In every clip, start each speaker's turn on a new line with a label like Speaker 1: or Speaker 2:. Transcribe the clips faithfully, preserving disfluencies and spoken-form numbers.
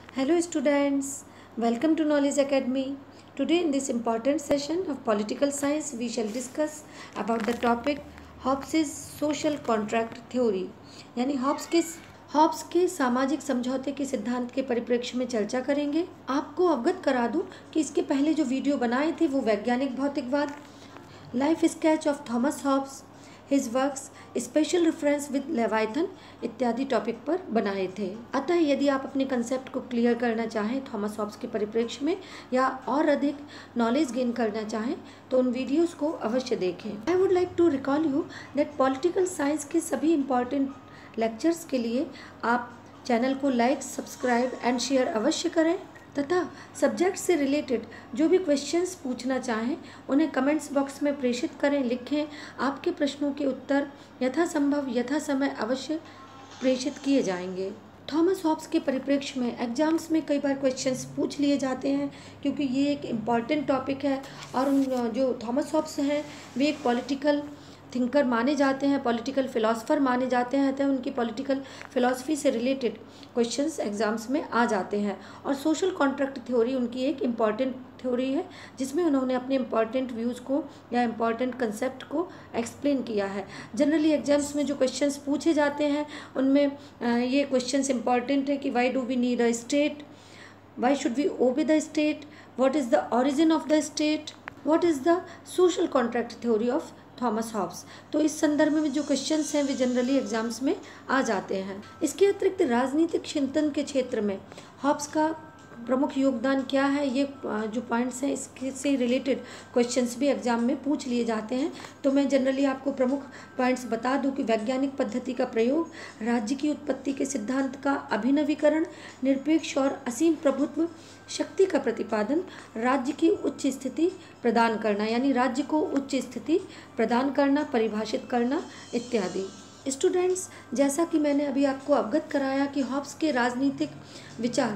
Speaker 1: Hello students, welcome to Knowledge Academy. Today in this important session of political science we shall discuss about the topic Hobbes' social contract theory यानी Hobbes के Hobbes के सामाजिक समझौते के सिद्धांत के परिप्रेक्ष्य में चर्चा करेंगे। आपको अवगत करा दूं कि इसके पहले जो वीडियो बनाए थे वो वैज्ञानिक भौतिकवाद, life sketch of Thomas Hobbes, his works, special reference with Leviathan इत्यादि टॉपिक पर बनाए थे। अतः यदि आप अपने कंसेप्ट को क्लियर करना चाहें थॉमस हॉब्स के परिप्रेक्ष्य में या और अधिक नॉलेज गेन करना चाहें तो उन वीडियोस को अवश्य देखें। I would like to recall you that political science के सभी इम्पॉर्टेंट लेक्चर्स के लिए आप चैनल को लाइक, सब्सक्राइब एंड शेयर अवश्य करें तथा सब्जेक्ट से रिलेटेड जो भी क्वेश्चंस पूछना चाहें उन्हें कमेंट्स बॉक्स में प्रेषित करें, लिखें। आपके प्रश्नों के उत्तर यथासंभव यथा समय अवश्य प्रेषित किए जाएंगे। थॉमस हॉब्स के परिप्रेक्ष्य में एग्जाम्स में कई बार क्वेश्चंस पूछ लिए जाते हैं क्योंकि ये एक इम्पॉर्टेंट टॉपिक है और जो थॉमस हॉब्स हैं वे एक पॉलिटिकल थिंकर माने जाते हैं, पॉलिटिकल फिलोसफर माने जाते हैं। तो उनकी पॉलिटिकल फिलॉसफी से रिलेटेड क्वेश्चंस एग्जाम्स में आ जाते हैं और सोशल कॉन्ट्रैक्ट थ्योरी उनकी एक इम्पॉर्टेंट थ्योरी है जिसमें उन्होंने अपने इम्पॉर्टेंट व्यूज़ को या इम्पॉर्टेंट कंसेप्ट को एक्सप्लेन किया है। जनरली एग्जाम्स में जो क्वेश्चंस पूछे जाते हैं उनमें ये क्वेश्चंस इम्पॉर्टेंट है कि why do we need a state, why should we obey the state, what is the origin of the state, what is the social contract theory of Thomas Hobbes. तो इस संदर्भ में जो क्वेश्चंस हैं वे generally exams में आ जाते हैं। इसके अतिरिक्त राजनीतिक चिंतन के क्षेत्र में हॉब्स का प्रमुख योगदान क्या है, ये जो पॉइंट्स हैं इसके से रिलेटेड क्वेश्चंस भी एग्जाम में पूछ लिए जाते हैं। तो मैं जनरली आपको प्रमुख पॉइंट्स बता दूं कि वैज्ञानिक पद्धति का प्रयोग, राज्य की उत्पत्ति के सिद्धांत का अभिनवीकरण, निरपेक्ष और असीम प्रभुत्व शक्ति का प्रतिपादन, राज्य की उच्च स्थिति प्रदान करना यानी राज्य को उच्च स्थिति प्रदान करना, परिभाषित करना इत्यादि। स्टूडेंट्स, जैसा कि मैंने अभी आपको अवगत कराया कि हॉब्स के राजनीतिक विचार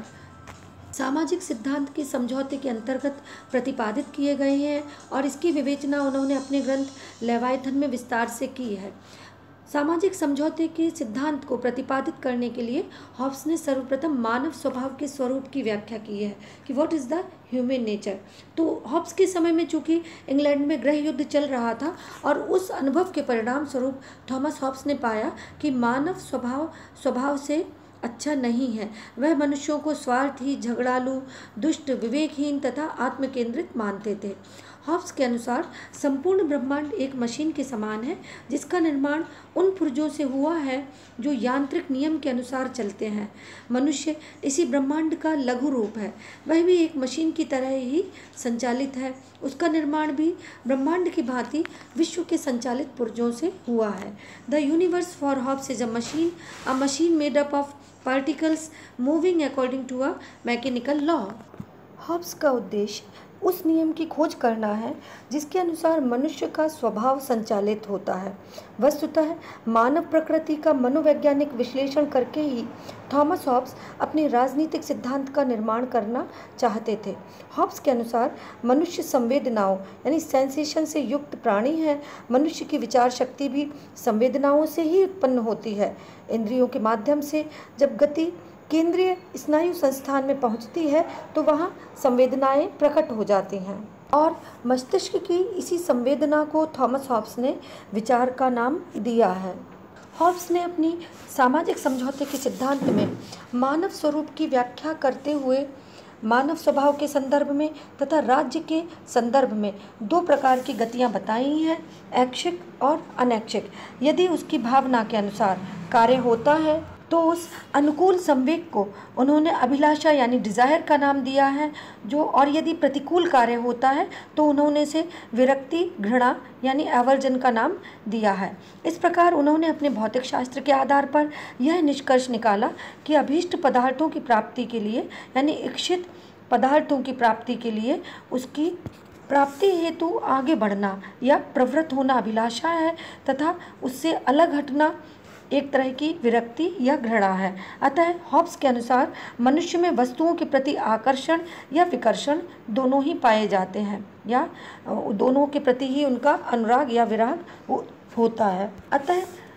Speaker 1: सामाजिक सिद्धांत के समझौते के अंतर्गत प्रतिपादित किए गए हैं और इसकी विवेचना उन्होंने अपने ग्रंथ लेवाइथन में विस्तार से की है। सामाजिक समझौते के सिद्धांत को प्रतिपादित करने के लिए हॉब्स ने सर्वप्रथम मानव स्वभाव के स्वरूप की व्याख्या की है कि what is the human nature. तो हॉब्स के समय में चूंकि इंग्लैंड में गृह युद्ध चल रहा था और उस अनुभव के परिणाम स्वरूप थॉमस हॉब्स ने पाया कि मानव स्वभाव स्वभाव से अच्छा नहीं है। वह मनुष्यों को स्वार्थी, झगड़ालू, दुष्ट, विवेकहीन तथा आत्मकेंद्रित मानते थे। हॉब्स के अनुसार संपूर्ण ब्रह्मांड एक मशीन के समान है जिसका निर्माण उन पुर्जों से हुआ है जो यांत्रिक नियम के अनुसार चलते हैं। मनुष्य इसी ब्रह्मांड का लघु रूप है, वह भी एक मशीन की तरह ही संचालित है। उसका निर्माण भी ब्रह्मांड की भांति विश्व के संचालित पुर्जों से हुआ है। The universe for Hobbes is a machine, a machine made up of particles moving according to a mechanical law. Hobbes का उद्देश्य उस नियम की खोज करना है जिसके अनुसार मनुष्य का स्वभाव संचालित होता है। वस्तुतः मानव प्रकृति का मनोवैज्ञानिक विश्लेषण करके ही थॉमस हॉब्स अपने राजनीतिक सिद्धांत का निर्माण करना चाहते थे। हॉब्स के अनुसार मनुष्य संवेदनाओं यानी सेंसेशन से युक्त प्राणी है। मनुष्य की विचार शक्ति भी संवेदनाओं से ही उत्पन्न होती है। इंद्रियों के माध्यम से जब गति केंद्रीय स्नायु संस्थान में पहुंचती है तो वहां संवेदनाएं प्रकट हो जाती हैं और मस्तिष्क की इसी संवेदना को थॉमस हॉब्स ने विचार का नाम दिया है। हॉब्स ने अपनी सामाजिक समझौते के सिद्धांत में मानव स्वरूप की व्याख्या करते हुए मानव स्वभाव के संदर्भ में तथा राज्य के संदर्भ में दो प्रकार की गतियां बताई हैं, ऐच्छिक और अनैच्छिक। यदि उसकी भावना के अनुसार कार्य होता है तो उस अनुकूल संवेग को उन्होंने अभिलाषा यानी डिज़ायर का नाम दिया है जो और यदि प्रतिकूल कार्य होता है तो उन्होंने इसे विरक्ति, घृणा यानी एवर्जन का नाम दिया है। इस प्रकार उन्होंने अपने भौतिक शास्त्र के आधार पर यह निष्कर्ष निकाला कि अभीष्ट पदार्थों की प्राप्ति के लिए यानी इच्छित पदार्थों की प्राप्ति के लिए उसकी प्राप्ति हेतु आगे बढ़ना या प्रवृत्त होना अभिलाषा है तथा उससे अलग हटना एक तरह की विरक्ति या घृणा है। अतः हॉब्स के अनुसार मनुष्य में वस्तुओं के प्रति आकर्षण या विकर्षण दोनों ही पाए जाते हैं या दोनों के प्रति ही उनका अनुराग या विराग होता है। अतः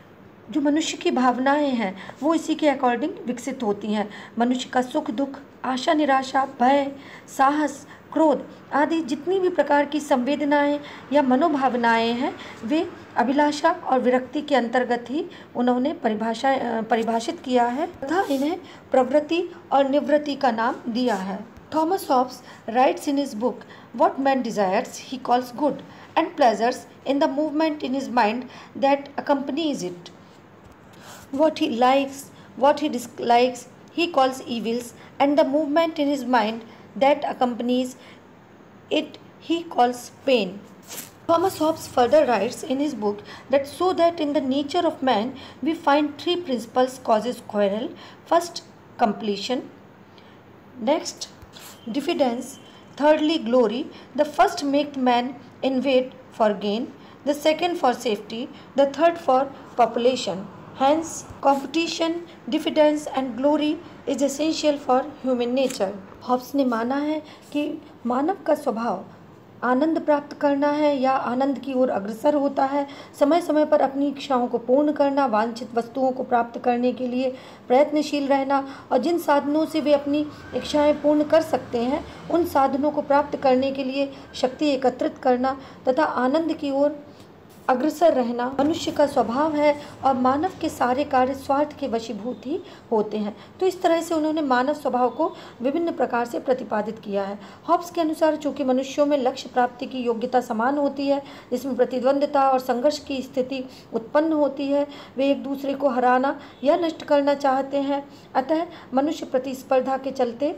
Speaker 1: जो मनुष्य की भावनाएं हैं वो इसी के अकॉर्डिंग विकसित होती हैं। मनुष्य का सुख दुख, आशा निराशा, भय, साहस, क्रोध आदि जितनी भी प्रकार की संवेदनाएं या मनोभावनाएं हैं वे अभिलाषा और विरक्ति के अंतर्गत ही उन्होंने परिभाषा परिभाषित किया है तथा इन्हें प्रवृत्ति और निवृत्ति का नाम दिया है। Thomas Hobbes writes in his book what man desires he calls good and pleasures in the movement in his mind that accompanies it. What he likes, what he dislikes, he calls evils, and the movement in his mind that accompanies it he calls pain. Thomas Hobbes further writes in his book that so that in the nature of man we find three principles causes quarrel. First, completion. Next, diffidence. Thirdly, glory. The first makes man invade for gain, the second for safety, the third for population. Hence, competition, diffidence and glory is essential for human nature. Hobbes ने माना है कि मानव का स्वभाव आनंद प्राप्त करना है या आनंद की ओर अग्रसर होता है, समय समय पर अपनी इच्छाओं को पूर्ण करना, वांछित वस्तुओं को प्राप्त करने के लिए प्रयत्नशील रहना और जिन साधनों से वे अपनी इच्छाएं पूर्ण कर सकते हैं उन साधनों को प्राप्त करने के लिए शक्ति एकत्रित करना तथा आनंद की ओर अग्रसर रहना मनुष्य का स्वभाव है और मानव के सारे कार्य स्वार्थ के वशीभूत ही होते हैं। तो इस तरह से उन्होंने मानव स्वभाव को विभिन्न प्रकार से प्रतिपादित किया है। हॉब्स के अनुसार चूंकि मनुष्यों में लक्ष्य प्राप्ति की योग्यता समान होती है, जिसमें प्रतिद्वंद्विता और संघर्ष की स्थिति उत्पन्न होती है, वे एक दूसरे को हराना या नष्ट करना चाहते हैं, अतः मनुष्य प्रतिस्पर्धा के चलते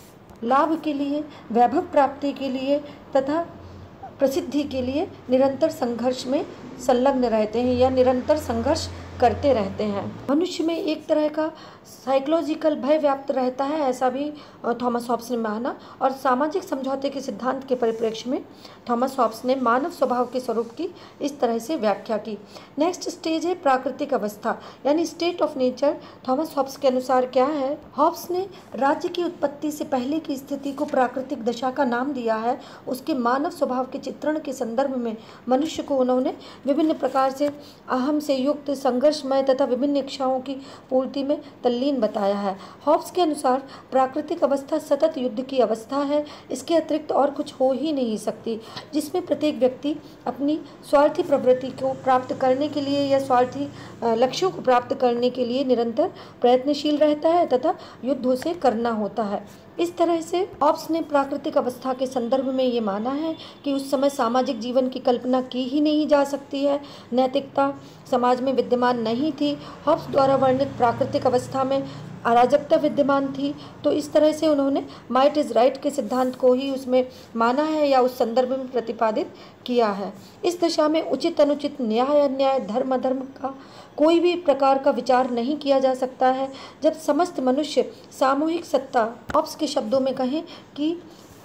Speaker 1: लाभ के लिए, वैभव प्राप्ति के लिए तथा प्रसिद्धि के लिए निरंतर संघर्ष में संलग्न रहते हैं या निरंतर संघर्ष करते रहते हैं। मनुष्य में एक तरह का साइकोलॉजिकल भय व्याप्त रहता है, ऐसा भी थॉमस हॉब्स ने माना और सामाजिक समझौते के सिद्धांत के परिप्रेक्ष्य में थॉमस हॉब्स ने मानव स्वभाव के स्वरूप की इस तरह से व्याख्या की। नेक्स्ट स्टेज है प्राकृतिक अवस्था यानी state of nature. Thomas Hobbes के अनुसार क्या है? हॉब्स ने राज्य की उत्पत्ति से पहले की स्थिति को प्राकृतिक दशा का नाम दिया है। उसके मानव स्वभाव के चित्रण के संदर्भ में मनुष्य को उन्होंने विभिन्न प्रकार से अहम से युक्त संघर्षमय तथा विभिन्न इच्छाओं की पूर्ति में तल्लीन बताया है। हॉब्स के अनुसार प्राकृतिक अवस्था सतत युद्ध की अवस्था है, इसके अतिरिक्त और कुछ हो ही नहीं सकती, जिसमें प्रत्येक व्यक्ति अपनी स्वार्थी प्रवृत्ति को प्राप्त करने के लिए या स्वार्थी लक्ष्यों को प्राप्त करने के लिए निरंतर प्रयत्नशील रहता है तथा युद्ध से करना होता है। इस तरह से हॉब्स ने प्राकृतिक अवस्था के संदर्भ में ये माना है कि उस समय सामाजिक जीवन की कल्पना की ही नहीं जा सकती है, नैतिकता समाज में विद्यमान नहीं थी। हॉब्स द्वारा वर्णित प्राकृतिक अवस्था में अराजकता विद्यमान थी, तो इस तरह से उन्होंने माइट इज़ राइट के सिद्धांत को ही उसमें माना है या उस संदर्भ में प्रतिपादित किया है। इस दशा में उचित अनुचित, न्याय अन्याय, धर्म अधर्म का कोई भी प्रकार का विचार नहीं किया जा सकता है। जब समस्त मनुष्य सामूहिक सत्ता, हॉब्स के शब्दों में कहें कि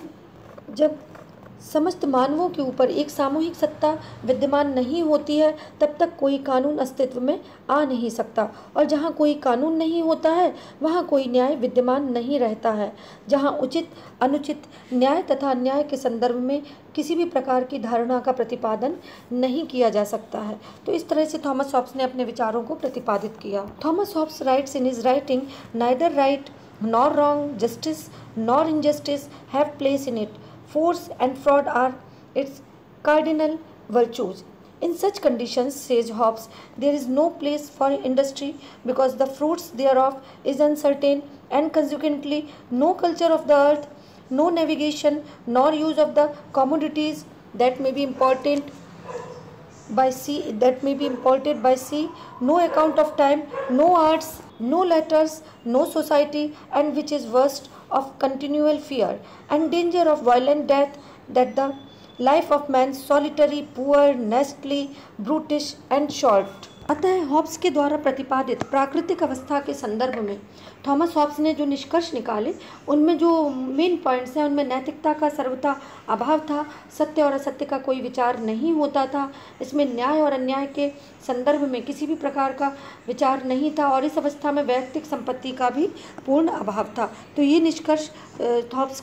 Speaker 1: जब समस्त मानवों के ऊपर एक सामूहिक सत्ता विद्यमान नहीं होती है तब तक कोई कानून अस्तित्व में आ नहीं सकता, और जहाँ कोई कानून नहीं होता है वहाँ कोई न्याय विद्यमान नहीं रहता है। जहाँ उचित अनुचित, न्याय तथा अन्याय के संदर्भ में किसी भी प्रकार की धारणा का प्रतिपादन नहीं किया जा सकता है। तो इस तरह से थॉमस हॉब्स ने अपने विचारों को प्रतिपादित किया। Thomas Hobbes writes in his writing, neither right nor wrong, justice nor injustice have place in it. Force and fraud are its cardinal virtues. In such conditions, says Hobbes, there is no place for industry because the fruits thereof is uncertain, and consequently no culture of the earth, no navigation, nor use of the commodities that may be imported by sea, that may be imported by sea, no account of time, no arts, no letters, no society, and which is worst of continual fear and danger of violent death, that the life of man solitary, poor, nastily, brutish and short. अतः Hobbes के द्वारा प्रतिपादित प्राकृतिक अवस्था के संदर्भ में Thomas Hobbes ने जो निष्कर्ष निकाले उनमें जो मेन पॉइंट्स हैं उनमें नैतिकता का सर्वथा अभाव था, सत्य और असत्य का कोई विचार नहीं होता था, इसमें न्याय और अन्याय के संदर्भ में किसी भी प्रकार का विचार नहीं था, और इस अवस्था में वैयक्तिक संपत्ति का भी पूर्ण अभाव था। तो ये निष्कर्ष हॉब्स की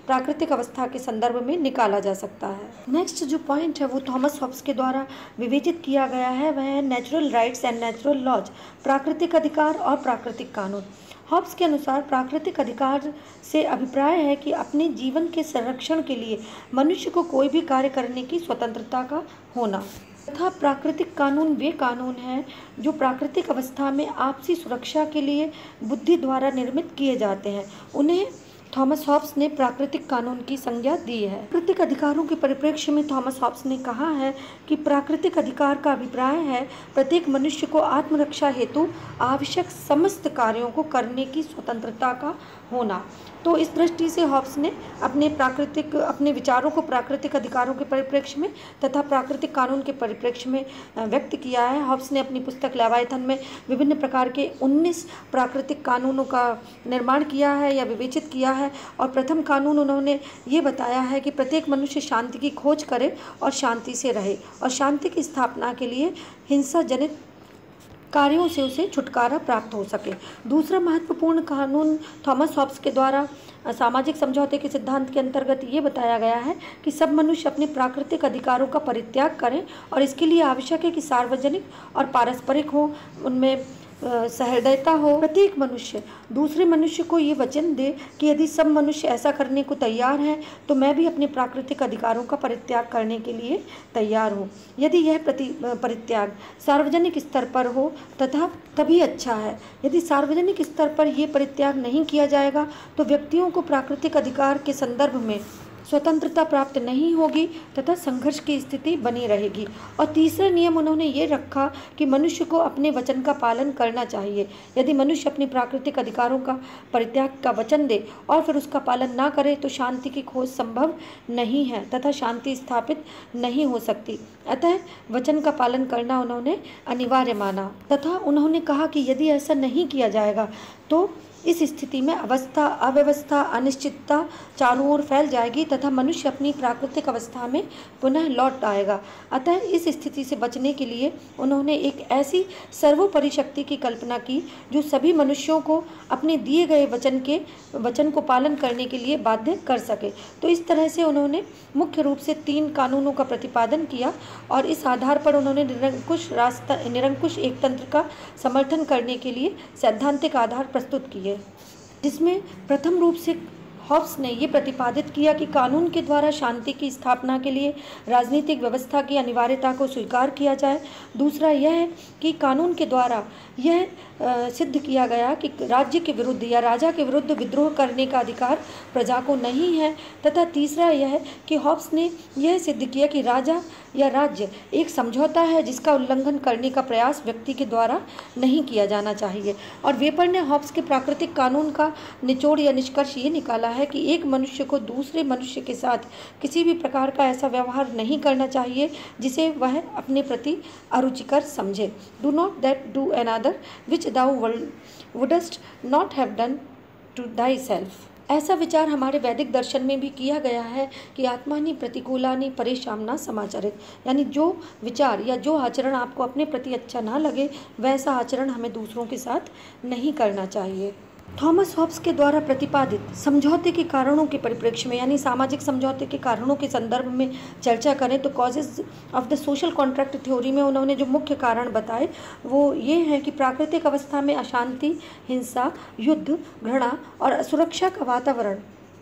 Speaker 1: प्राकृतिक अवस्था के संदर्भ में निकाला जा सकता है। नेक्स्ट जो पॉइंट है वो थॉमस हॉब्स के द्वारा विवेचित किया गया है, वह है natural rights and natural laws, प्राकृतिक अधिकार और प्राकृतिक कानून। हॉब्स के अनुसार प्राकृतिक अधिकार से अभिप्राय है कि अपने जीवन के संरक्षण के लिए मनुष्य को कोई भी कार्य करने की स्वतंत्रता का होना, तथा प्राकृतिक कानून वे कानून हैं जो प्राकृतिक अवस्था में आपसी सुरक्षा के लिए बुद्धि द्वारा निर्मित किए जाते हैं। उन्हें थॉमस हॉब्स ने प्राकृतिक कानून की संज्ञा दी है। प्राकृतिक अधिकारों के परिप्रेक्ष्य में थॉमस हॉब्स ने कहा है कि प्राकृतिक अधिकार का अभिप्राय है प्रत्येक मनुष्य को आत्मरक्षा हेतु आवश्यक समस्त कार्यों को करने की स्वतंत्रता का होना। तो इस दृष्टि से हॉब्स ने अपने प्राकृतिक अपने विचारों को प्राकृतिक अधिकारों के परिप्रेक्ष्य में तथा प्राकृतिक कानून के परिप्रेक्ष्य में व्यक्त किया है। हॉब्स ने अपनी पुस्तक लेवायथन में विभिन्न प्रकार के उन्नीस प्राकृतिक कानूनों का निर्माण किया है या विवेचित किया है, और प्रथम कानून उन्होंने ये बताया है कि प्रत्येक मनुष्य शांति की खोज करे और शांति से रहे, और शांति की स्थापना के लिए हिंसा जनित कार्यों से उसे छुटकारा प्राप्त हो सके। दूसरा महत्वपूर्ण कानून थॉमस हॉब्स के द्वारा सामाजिक समझौते के सिद्धांत के अंतर्गत ये बताया गया है कि सब मनुष्य अपने प्राकृतिक अधिकारों का परित्याग करें, और इसके लिए आवश्यक है कि सार्वजनिक और पारस्परिक हो, उनमें सहृदयता हो। प्रत्येक मनुष्य दूसरे मनुष्य को ये वचन दे कि यदि सब मनुष्य ऐसा करने को तैयार हैं तो मैं भी अपने प्राकृतिक अधिकारों का परित्याग करने के लिए तैयार हूँ। यदि यह प्रति परित्याग सार्वजनिक स्तर पर हो तथा तभी अच्छा है। यदि सार्वजनिक स्तर पर यह परित्याग नहीं किया जाएगा तो व्यक्तियों को प्राकृतिक अधिकार के संदर्भ में स्वतंत्रता प्राप्त नहीं होगी तथा संघर्ष की स्थिति बनी रहेगी। और तीसरा नियम उन्होंने ये रखा कि मनुष्य को अपने वचन का पालन करना चाहिए। यदि मनुष्य अपने प्राकृतिक अधिकारों का परित्याग का वचन दे और फिर उसका पालन ना करे तो शांति की खोज संभव नहीं है तथा शांति स्थापित नहीं हो सकती। अतः वचन का पालन करना उन्होंने अनिवार्य माना, तथा उन्होंने कहा कि यदि ऐसा नहीं किया जाएगा तो इस स्थिति में अवस्था अव्यवस्था अनिश्चितता चारों ओर फैल जाएगी तथा मनुष्य अपनी प्राकृतिक अवस्था में पुनः लौट आएगा। अतः इस स्थिति से बचने के लिए उन्होंने एक ऐसी सर्वोपरि शक्ति की कल्पना की जो सभी मनुष्यों को अपने दिए गए वचन के वचन को पालन करने के लिए बाध्य कर सके। तो इस तरह से उन्होंने मुख्य रूप से तीन कानूनों का प्रतिपादन किया और इस आधार पर उन्होंने निरंकुश रास्ता निरंकुश एकतंत्र का समर्थन करने के लिए सैद्धांतिक आधार प्रस्तुत किए, जिसमें प्रथम रूप से हॉब्स ने ये प्रतिपादित किया कि कानून के द्वारा शांति की स्थापना के लिए राजनीतिक व्यवस्था की अनिवार्यता को स्वीकार किया जाए। दूसरा यह है कि कानून के द्वारा यह सिद्ध किया गया कि राज्य के विरुद्ध या राजा के विरुद्ध विद्रोह करने का अधिकार प्रजा को नहीं है। तथा तीसरा यह है कि हॉब्स ने यह सिद्ध किया कि राजा या राज्य एक समझौता है जिसका उल्लंघन करने का प्रयास व्यक्ति के द्वारा नहीं किया जाना चाहिए। और वेपर ने हॉब्स के प्राकृतिक कानून का निचोड़ या निष्कर्ष ये निकाला है कि एक मनुष्य को दूसरे मनुष्य के साथ किसी भी प्रकार का ऐसा व्यवहार नहीं करना चाहिए जिसे वह अपने प्रति अरुचिकर समझे। Do not that do another which thou wouldst not have done to thy self. ऐसा विचार हमारे वैदिक दर्शन में भी किया गया है कि आत्मानि प्रतिकूलानि परेशामना समाचरित, यानी जो विचार या जो आचरण आपको अपने प्रति अच्छा ना लगे वैसा आचरण हमें दूसरों के साथ नहीं करना चाहिए। थॉमस हॉब्स के द्वारा प्रतिपादित समझौते के कारणों के परिप्रेक्ष्य में यानी सामाजिक समझौते के कारणों के संदर्भ में चर्चा करें तो causes of the social contract theory में उन्होंने जो मुख्य कारण बताए वो ये हैं कि प्राकृतिक अवस्था में अशांति, हिंसा, युद्ध, घृणा और असुरक्षा का वातावरण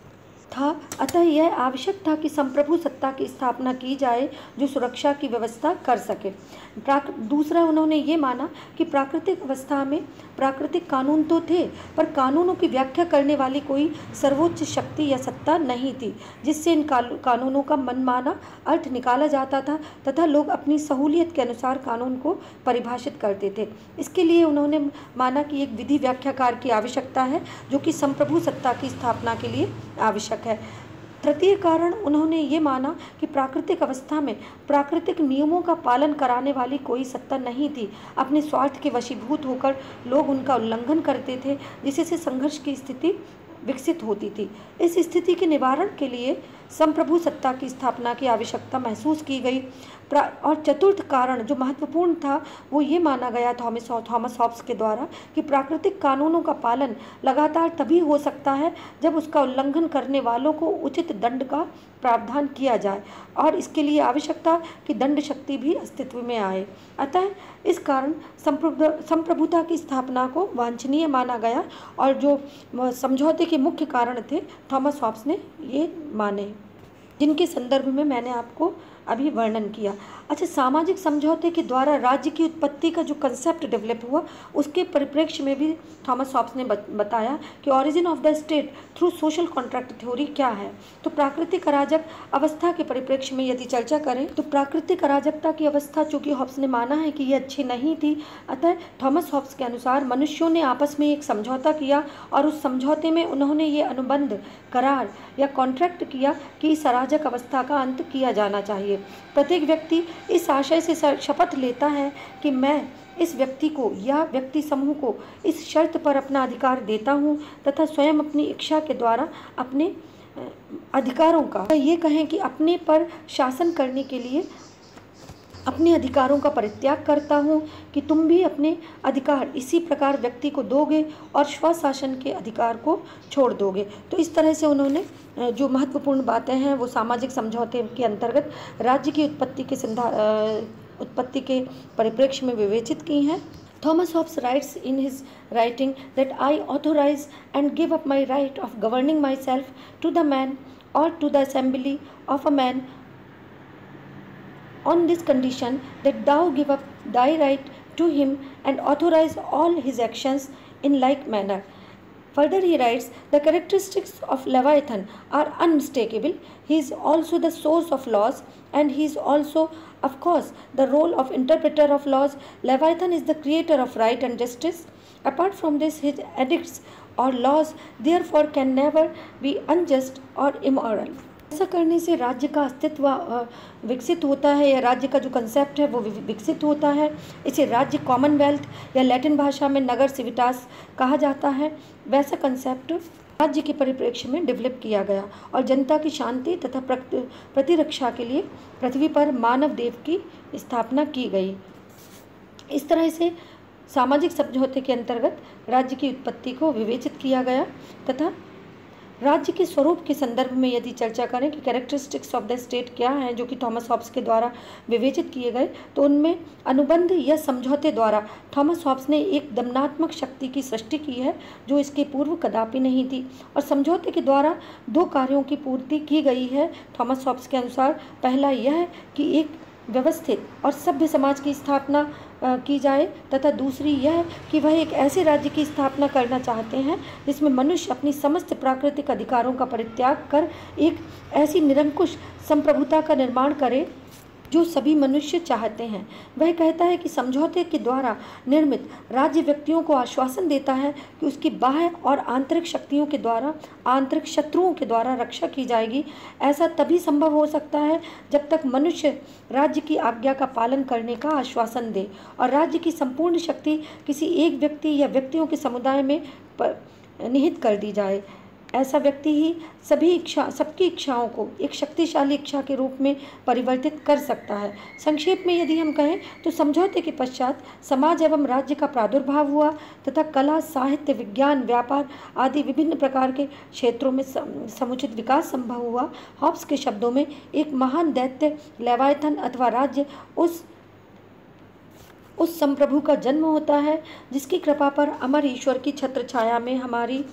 Speaker 1: था। अतः यह आवश्यक था कि संप्रभु सत्ता की स्थापना की जाए जो सुरक्षा की व्यवस्था कर सके। दूसरा उन्होंने ये माना कि प्राकृतिक अवस्था में प्राकृतिक कानून तो थे पर कानूनों की व्याख्या करने वाली कोई सर्वोच्च शक्ति या सत्ता नहीं थी जिससे इन कानूनों का मनमाना अर्थ निकाला जाता था तथा लोग अपनी सहूलियत के अनुसार कानून को परिभाषित करते थे। इसके लिए उन्होंने माना कि एक विधि व्याख्याकार की आवश्यकता है जो कि संप्रभु सत्ता की स्थापना के लिए आवश्यक है। तृतीय कारण उन्होंने ये माना कि प्राकृतिक अवस्था में प्राकृतिक नियमों का पालन कराने वाली कोई सत्ता नहीं थी। अपने स्वार्थ के वशीभूत होकर लोग उनका उल्लंघन करते थे जिससे संघर्ष की स्थिति विकसित होती थी। इस स्थिति के निवारण के लिए संप्रभु सत्ता की स्थापना की आवश्यकता महसूस की गई। और चतुर्थ कारण जो महत्वपूर्ण था वो ये माना गया थॉमस थॉमस हॉब्स के द्वारा कि प्राकृतिक कानूनों का पालन लगातार तभी हो सकता है जब उसका उल्लंघन करने वालों को उचित दंड का प्रावधान किया जाए और इसके लिए आवश्यकता कि दंड शक्ति भी अस्तित्व में आए। अतः इस कारण संप्रभुता की स्थापना को वांछनीय माना गया और जो समझौते के मुख्य कारण थे थॉमस हॉब्स ने ये माने, जिनके संदर्भ में मैंने आपको अभी वर्णन किया। अच्छा, सामाजिक समझौते के द्वारा राज्य की उत्पत्ति का जो कंसेप्ट डेवलप हुआ उसके परिप्रेक्ष्य में भी थॉमस हॉब्स ने बताया कि origin of the state through social contract theory क्या है। तो प्राकृतिक अराजक अवस्था के परिप्रेक्ष्य में यदि चर्चा करें तो प्राकृतिक अराजकता की अवस्था चूँकि हॉब्स ने माना है कि ये अच्छी नहीं थी, अतः थॉमस हॉब्स के अनुसार मनुष्यों ने आपस में एक समझौता किया और उस समझौते में उन्होंने ये अनुबंध, करार या कॉन्ट्रैक्ट किया कि इस अराजक अवस्था का अंत किया जाना चाहिए। प्रत्येक व्यक्ति इस आशय से शपथ लेता है कि मैं इस व्यक्ति को या व्यक्ति समूह को इस शर्त पर अपना अधिकार देता हूँ तथा स्वयं अपनी इच्छा के द्वारा अपने अधिकारों का, ये कहें कि अपने पर शासन करने के लिए अपने अधिकारों का परित्याग करता हूँ कि तुम भी अपने अधिकार इसी प्रकार व्यक्ति को दोगे और स्वशासन के अधिकार को छोड़ दोगे। तो इस तरह से उन्होंने जो महत्वपूर्ण बातें हैं वो सामाजिक समझौते के अंतर्गत राज्य की उत्पत्ति के सिद्धा उत्पत्ति के परिप्रेक्ष्य में विवेचित की हैं। Thomas Hobbes writes in his writing that I authorize and give up my right of governing myself to the man or to the assembly of a man on this condition that thou give up thy right to him and authorize all his actions in like manner. Further he writes, the characteristics of Leviathan are unmistakable. He is also the source of laws and he is also, of course, the role of interpreter of laws. Leviathan is the creator of right and justice. Apart from this, his edicts or laws therefore can never be unjust or immoral. ऐसा करने से राज्य का अस्तित्व विकसित होता है या राज्य का जो कंसेप्ट है वो विकसित होता है। इसे राज्य कॉमनवेल्थ या लैटिन भाषा में नगर सिविटास कहा जाता है। वैसा कंसेप्ट राज्य के परिप्रेक्ष्य में डेवलप किया गया और जनता की शांति तथा प्रतिरक्षा के लिए पृथ्वी पर मानव देव की स्थापना की गई। इस तरह से सामाजिक समझौते के अंतर्गत राज्य की उत्पत्ति को विवेचित किया गया तथा राज्य के स्वरूप के संदर्भ में यदि चर्चा करें कि कैरेक्टरिस्टिक्स ऑफ द स्टेट क्या हैं जो कि थॉमस हॉब्स के द्वारा विवेचित किए गए, तो उनमें अनुबंध या समझौते द्वारा थॉमस हॉब्स ने एक दमनात्मक शक्ति की सृष्टि की है जो इसके पूर्व कदापि नहीं थी और समझौते के द्वारा दो कार्यों की पूर्ति की गई है थॉमस हॉब्स के अनुसार। पहला यह कि एक व्यवस्थित और सभ्य समाज की स्थापना की जाए तथा दूसरी यह कि वह एक ऐसे राज्य की स्थापना करना चाहते हैं जिसमें मनुष्य अपनी समस्त प्राकृतिक अधिकारों का परित्याग कर एक ऐसी निरंकुश संप्रभुता का निर्माण करे जो सभी मनुष्य चाहते हैं। वह कहता है कि समझौते के द्वारा निर्मित राज्य व्यक्तियों को आश्वासन देता है कि उसकी बाह्य और आंतरिक शक्तियों के द्वारा आंतरिक शत्रुओं के द्वारा रक्षा की जाएगी। ऐसा तभी संभव हो सकता है जब तक मनुष्य राज्य की आज्ञा का पालन करने का आश्वासन दे और राज्य की संपूर्ण शक्ति किसी एक व्यक्ति या व्यक्तियों के समुदाय में निहित कर दी जाए। ऐसा व्यक्ति ही सभी इच्छा सबकी इच्छाओं को एक शक्तिशाली इच्छा के रूप में परिवर्तित कर सकता है। संक्षेप में यदि हम कहें तो समझौते के पश्चात समाज एवं राज्य का प्रादुर्भाव हुआ तथा कला, साहित्य, विज्ञान, व्यापार आदि विभिन्न प्रकार के क्षेत्रों में समुचित विकास संभव हुआ। हॉब्स के शब्दों में एक महान दैत्य लेवायथन अथवा राज्य उस उस संप्रभु का जन्म होता है जिसकी कृपा पर अमर ईश्वर की छत्र छाया में हमारी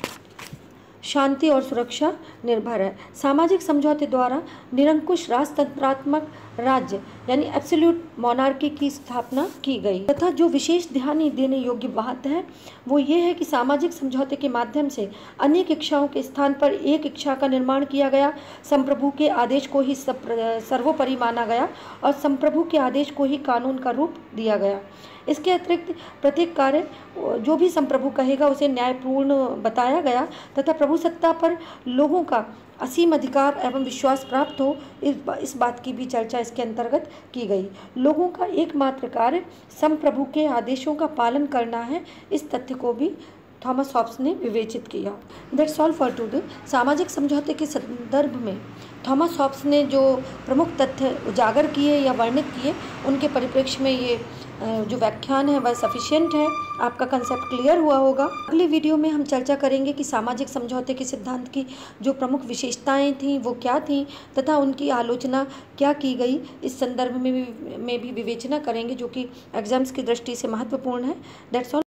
Speaker 1: शांति और सुरक्षा निर्भर है। सामाजिक समझौते द्वारा निरंकुश राजतंत्रात्मक राज्य यानी एब्सोल्यूट मोनार्की की स्थापना की गई तथा जो विशेष ध्यान देने योग्य बात है वो ये है कि सामाजिक समझौते के माध्यम से अनेक इच्छाओं के स्थान पर एक इच्छा का निर्माण किया गया। संप्रभु के आदेश को ही सर्वोपरि माना गया और संप्रभु के आदेश को ही कानून का रूप दिया गया। इसके अतिरिक्त प्रत्येक कार्य जो भी संप्रभु कहेगा उसे न्यायपूर्ण बताया गया तथा प्रभु सत्ता पर लोगों का असीम अधिकार एवं विश्वास प्राप्त हो इस बा, इस बात की भी चर्चा इसके अंतर्गत की गई। लोगों का एकमात्र कार्य संप्रभु के आदेशों का पालन करना है। इस तथ्य को भी थॉमस हॉब्स ने विवेचित किया। That's all for today. सामाजिक समझौते के संदर्भ में थॉमस हॉब्स ने जो प्रमुख तथ्य उजागर किए या वर्णित किए, उनके परिप्रेक्ष्य में ये जो व्याख्यान है वह सफिशिएंट है। आपका कंसेप्ट क्लियर हुआ होगा। अगले वीडियो में हम चर्चा करेंगे कि सामाजिक समझौते के सिद्धांत की जो प्रमुख विशेषताएं थीं वो क्या थीं तथा उनकी आलोचना क्या की गई। इस संदर्भ में भी में भी विवेचना करेंगे जो कि एग्जाम्स की दृष्टि से महत्वपूर्ण है। That's all.